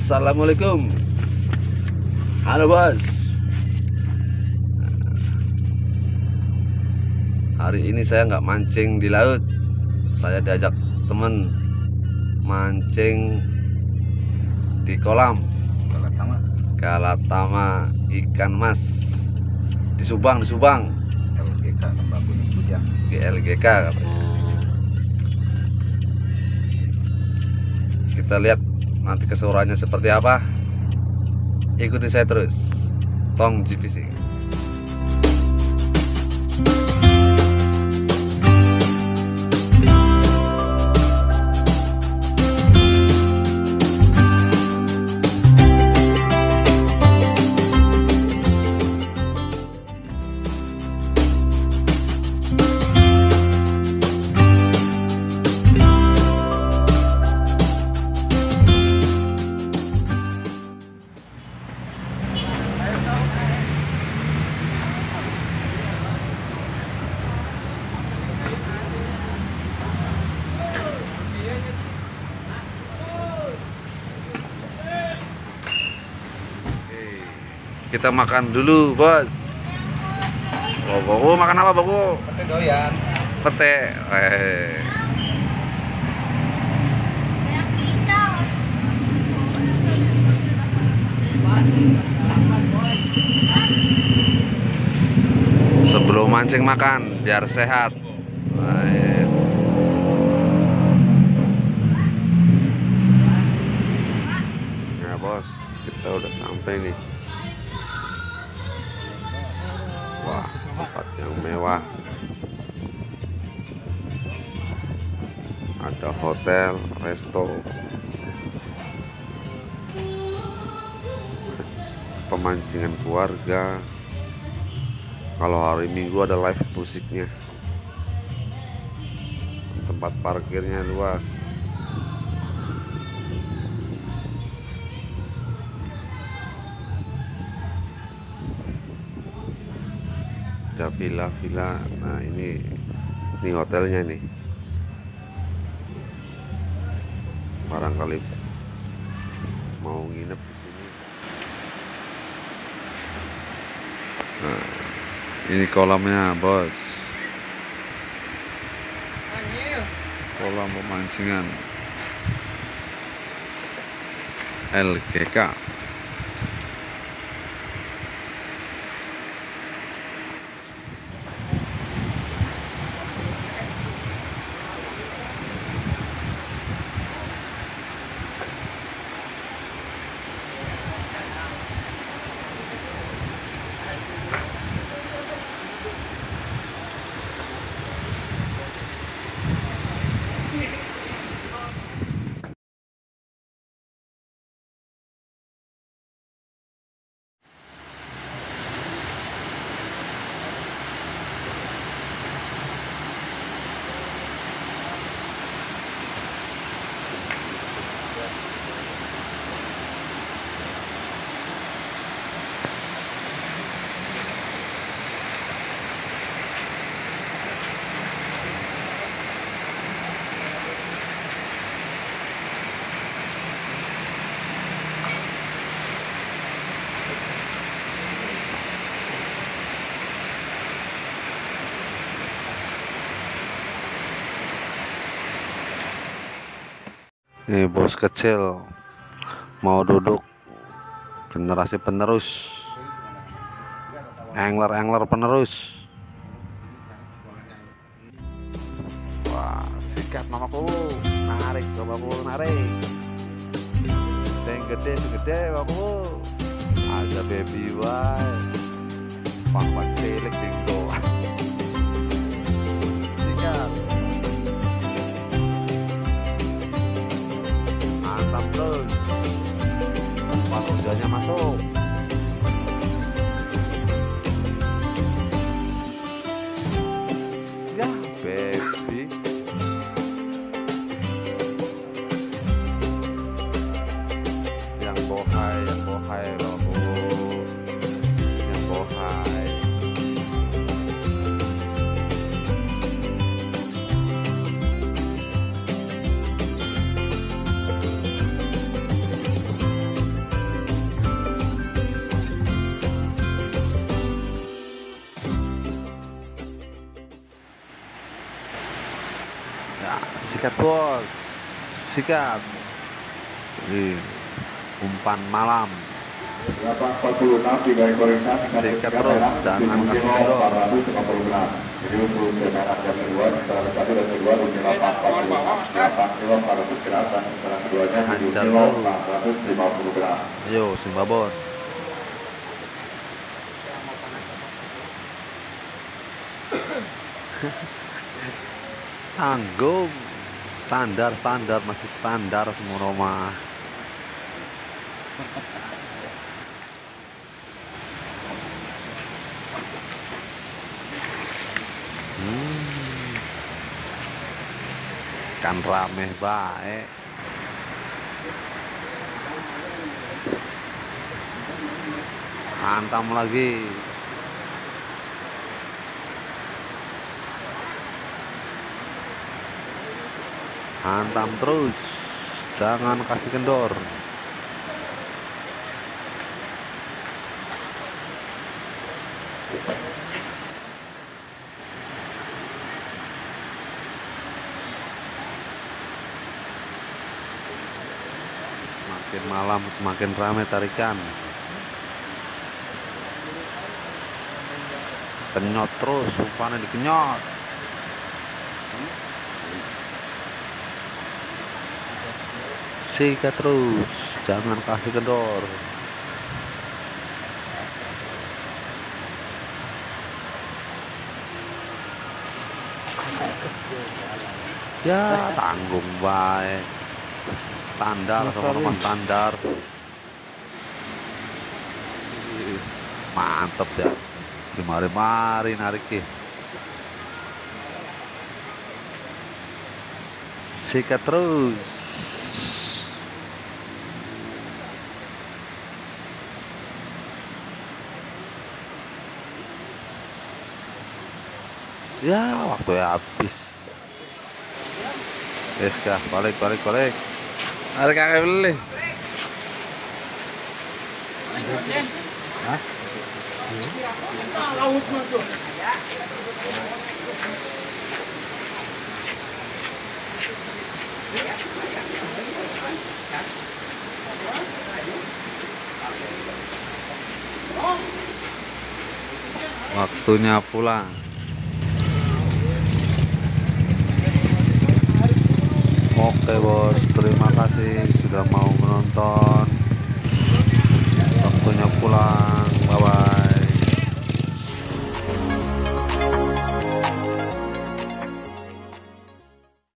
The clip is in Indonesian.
Assalamualaikum. Halo bos. Hari ini saya nggak mancing di laut. Saya diajak temen mancing di kolam Galatama ikan mas di Subang, LGK Tembakun Bujang. GLGK katanya. Kita lihat nanti keseruannya seperti apa. Ikuti saya terus. Tong G Fishing. Kita makan dulu, bos. Bobo, makan apa, Bobo? Pete doyan. Pete. Sebelum mancing makan, biar sehat. Ya, bos, kita udah sampai nih. Wah, tempat yang mewah. Ada hotel, resto, pemancingan keluarga. Kalau hari Minggu ada live musiknya. Tempat parkirnya luas. Ada villa-villa. Nah, ini hotelnya nih. Barangkali mau nginep di sini. Nah, ini kolamnya, bos. Kolam pemancingan LGK. Nih bos kecil mau duduk, generasi penerus, angler penerus. Wah, sikat mamaku, narik bapakku, narik. Sing gede bapakku, ada baby white, pang cilik dinggo. Sikat. Terus pas hujannya masuk. Ya baby, yang bohai babu, yang bohai. Ya, sikat bos, sikat. Umpan malam. Sikat terus, jangan kasih kendor. Jadi untuk kendaraan yang kedua, setelah satu dan kedua di 8 gram, setelah keduanya di Hajar 450 gram. Ayo, Simbabon. Tanggung. Standar masih standar semua rumah. Kan rame baik. Hantam lagi. Hantam terus, jangan kasih kendor. Semakin malam semakin ramai tarikan. Kenyot terus, umpannya dikenyot. Sikat terus, jangan kasih kendor. Ya, tanggung baik. Standar sama standar. Mantep ya. Mari narik ya. Sikat terus. Ya, waktu habis. Kah, balik. Ada kakek beli. Hah? Waktunya pulang. Oke bos, terima kasih sudah mau menonton.